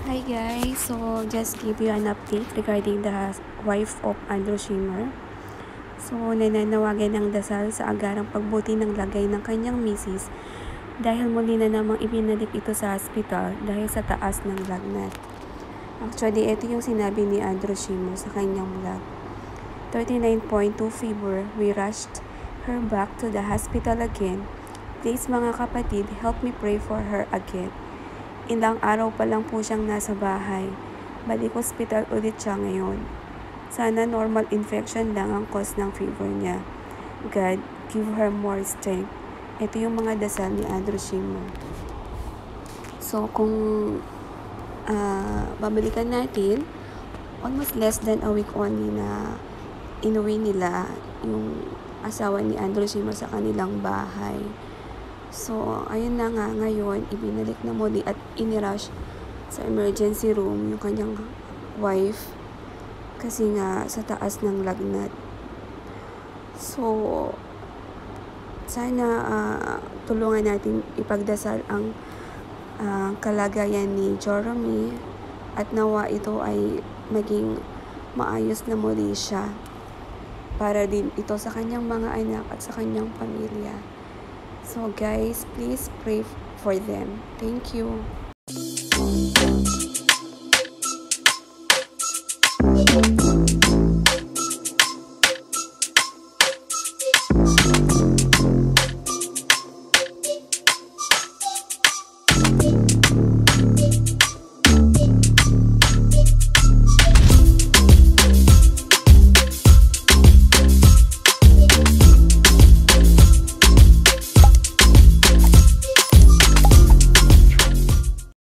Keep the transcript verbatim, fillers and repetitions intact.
Hi guys, so just give you an update regarding the wife of Andrew Schimmer. So nananawagan ng dasal sa agarang pagbuti ng lagay ng kanyang misis dahil muli na namang ibinalik ito sa hospital dahil sa taas ng lagnat. Actually, ito yung sinabi ni Andrew Schimmer sa kanyang vlog. thirty-nine point two fever, we rushed her back to the hospital again. Please mga kapatid, help me pray for her again. Ilang araw pa lang po siyang nasa bahay. Balik hospital ulit siya ngayon. Sana normal infection lang ang cause ng fever niya. God, give her more strength. Ito yung mga dasal ni Andrew Schimmer. So, kung uh, babalikan natin, almost less than a week only na inuwi nila yung asawa ni Andrew Schimmer sa kanilang bahay. So, ayun na nga, ngayon, ibinalik na muli at inirush sa emergency room yung kanyang wife kasi nga sa taas ng lagnat. So, sana uh, tulungan natin ipagdasal ang uh, kalagayan ni Jeremy at nawa ito ay maging maayos na muli siya para din ito sa kanyang mga anak at sa kanyang pamilya. So guys, please pray for them. Thank you.